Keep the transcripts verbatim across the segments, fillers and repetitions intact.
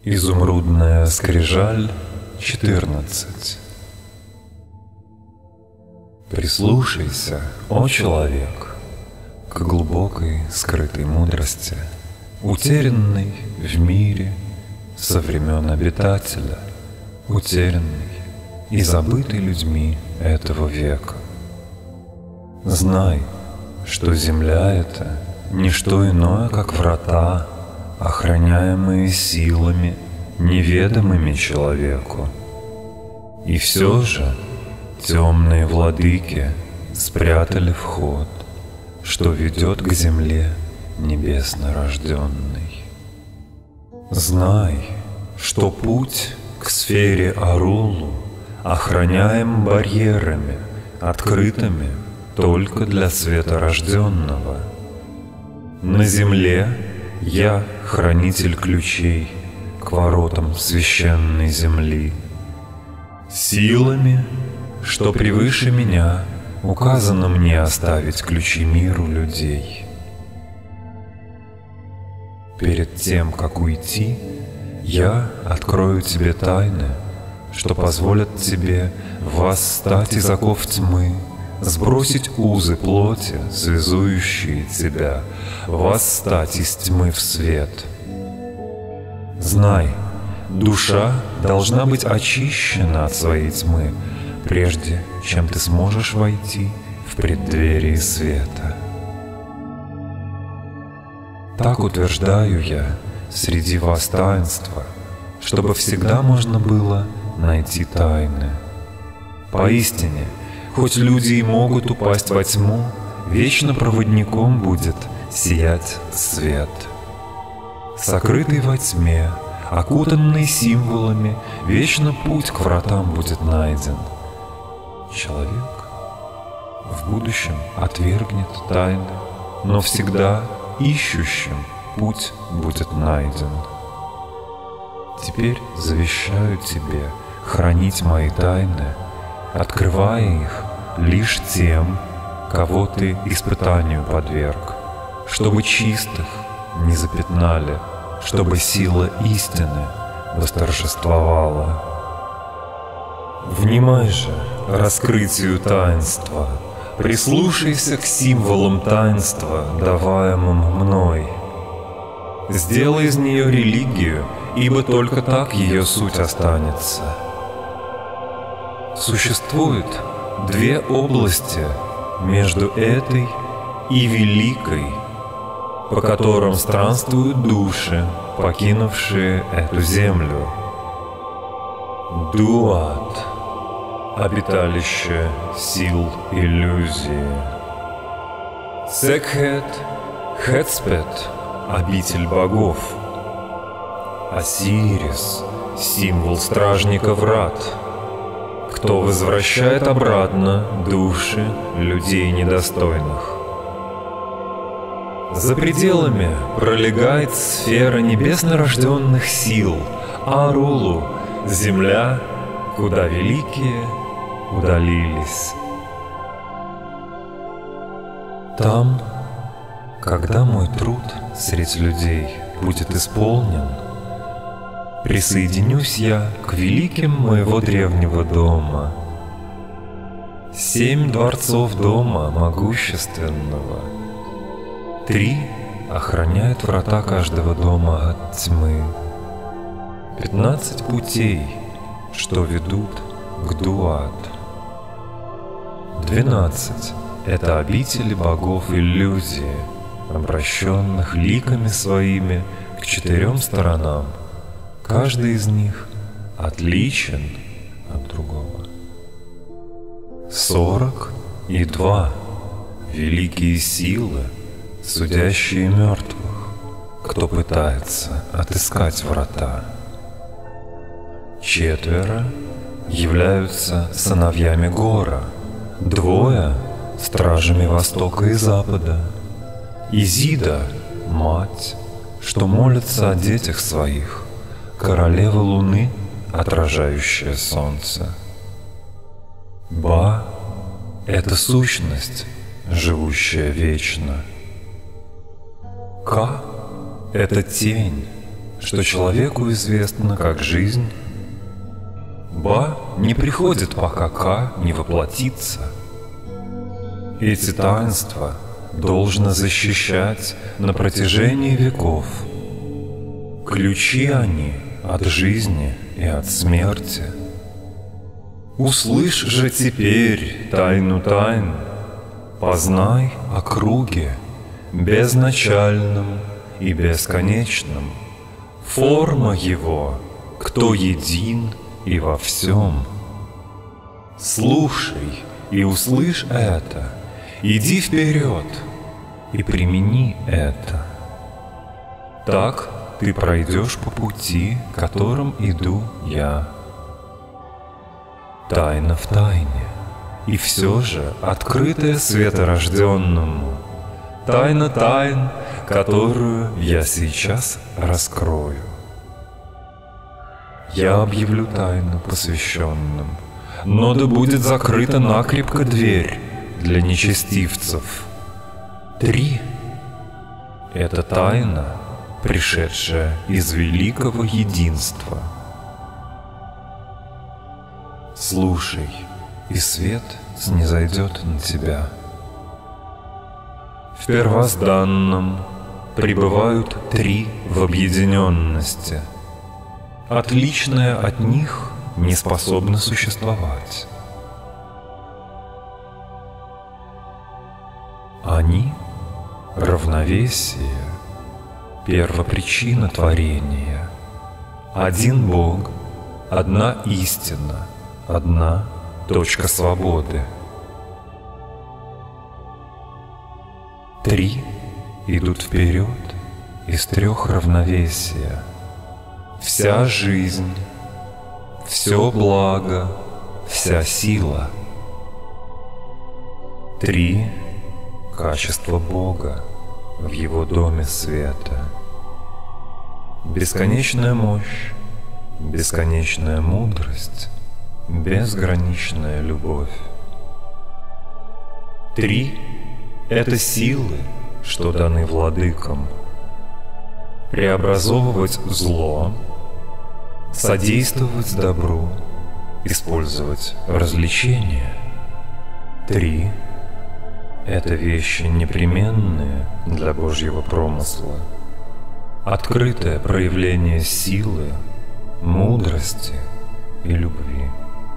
Изумрудная скрижаль четырнадцать. Прислушайся, о человек, к глубокой скрытой мудрости, утерянной в мире со времен обитателя, утерянной и забытой людьми этого века. Знай, что земля — это не что иное, как врата, охраняемые силами, неведомыми человеку. И все же темные владыки спрятали вход, что ведет к земле небесно рожденной. Знай, что путь к сфере Арулу охраняем барьерами, открытыми только для светорожденного. На земле я хранитель ключей к воротам священной земли. Силами, что превыше меня, указано мне оставить ключи миру людей. Перед тем, как уйти, я открою тебе тайны, что позволят тебе восстать из оков тьмы, сбросить узы плоти, связующие тебя, восстать из тьмы в свет. Знай, душа должна быть очищена от своей тьмы, прежде чем ты сможешь войти в преддверие света. Так утверждаю я среди вас таинства, чтобы всегда можно было найти тайны. Поистине, хоть люди и могут упасть во тьму, вечно проводником будет сиять свет. Сокрытый во тьме, окутанный символами, вечно путь к вратам будет найден. Человек в будущем отвергнет тайны, но всегда ищущим путь будет найден. Теперь завещаю тебе хранить мои тайны, открывая их лишь тем, кого ты испытанию подверг, чтобы чистых не запятнали, чтобы сила истины восторжествовала. Внимай же раскрытию таинства, прислушайся к символам таинства, даваемым мной. Сделай из нее религию, ибо только так ее суть останется. Существует две области между этой и великой, по которым странствуют души, покинувшие эту землю. Дуат — обиталище сил иллюзии. Секхет — Хетспет — обитель богов. Осирис — символ стражника врат, кто возвращает обратно души людей недостойных. За пределами пролегает сфера небеснорожденных сил, Арулу, земля, куда великие удалились. Там, когда мой труд средь людей будет исполнен, присоединюсь я к великим моего древнего дома. Семь дворцов дома могущественного. Три охраняют врата каждого дома от тьмы. Пятнадцать путей, что ведут к Дуат. Двенадцать — это обители богов иллюзии, обращенных ликами своими к четырем сторонам. Каждый из них отличен от другого. Сорок и два — великие силы, судящие мертвых, кто пытается отыскать врата. Четверо являются сыновьями Гора, двое — стражами Востока и Запада. Изида — мать, что молится о детях своих, королева Луны, отражающая солнце. Ба — это сущность, живущая вечно. Ка — это тень, что человеку известно как жизнь. Ба не приходит, пока Ка не воплотится. Эти таинства должно защищать на протяжении веков. Ключи они от жизни и от смерти. Услышь же теперь тайну тайн, познай о круге безначальном и бесконечном. Форма его, кто един и во всем. Слушай и услышь это, иди вперед и примени это. Так ты пройдешь по пути, которым иду я. Тайна в тайне, и все же открытая светорожденному. Тайна тайн, которую я сейчас раскрою. Я объявлю тайну посвященным, но да будет закрыта накрепко дверь для нечестивцев. Три — это тайна, пришедшая из великого единства. Слушай, и свет снизойдет на тебя. В первозданном пребывают три в объединенности. Отличное от них не способно существовать. Они — равновесие, первопричина творения. Один Бог, одна истина, одна точка свободы. Три идут вперед из трех равновесия. Вся жизнь, все благо, вся сила. Три — качество Бога в Его доме света. Бесконечная мощь, бесконечная мудрость, безграничная любовь. Три — это силы, что даны владыкам. Преобразовывать зло, содействовать добру, использовать развлечения. Три — это вещи непременные для Божьего промысла. Открытое проявление силы, мудрости и любви.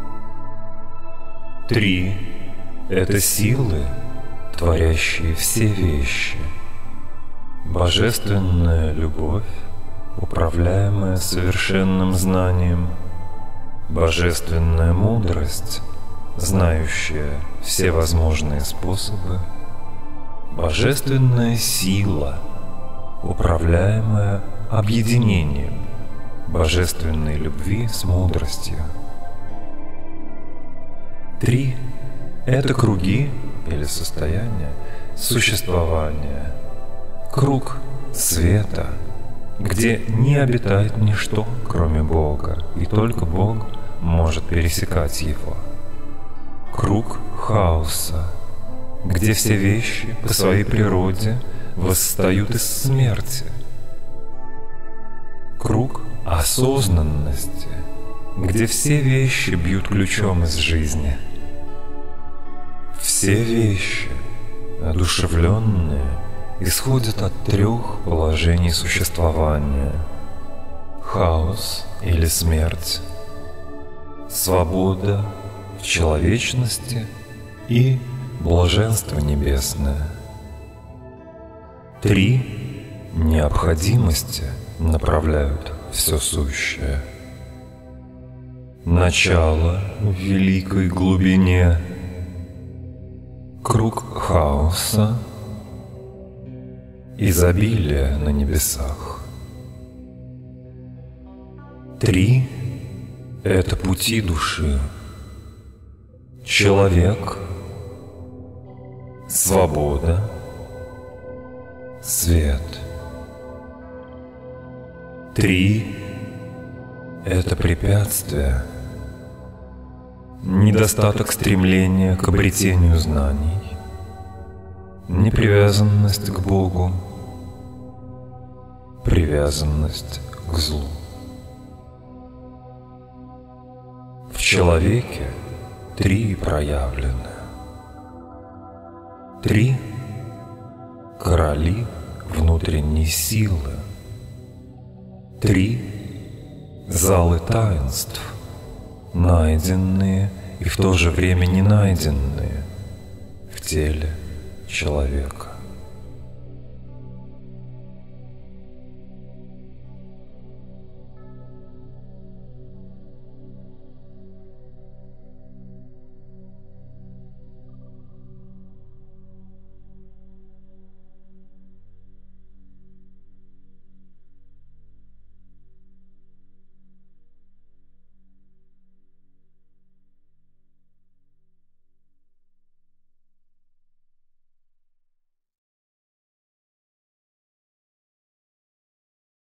Три — это силы, творящие все вещи. Божественная любовь, управляемая совершенным знанием. Божественная мудрость, знающая все возможные способы. Божественная сила, управляемая объединением божественной любви с мудростью. Три — это круги или состояние существования. Круг света, где не обитает ничто, кроме Бога, и только Бог может пересекать его. Круг хаоса, где все вещи по своей природе восстают из смерти. Круг осознанности, где все вещи бьют ключом из жизни. Все вещи, одушевленные, исходят от трех положений существования: хаос или смерть, свобода в человечности и блаженство небесное. Три необходимости направляют все сущее. Начало в великой глубине, круг хаоса, изобилие на небесах. Три — это пути души. Человек, свобода, свет. Три — это препятствия. Недостаток стремления к обретению знаний, непривязанность к Богу, привязанность к злу. В человеке три проявлены. Три короли внутренней силы. Три залы таинств, найденные и в то же время не найденные в теле человека.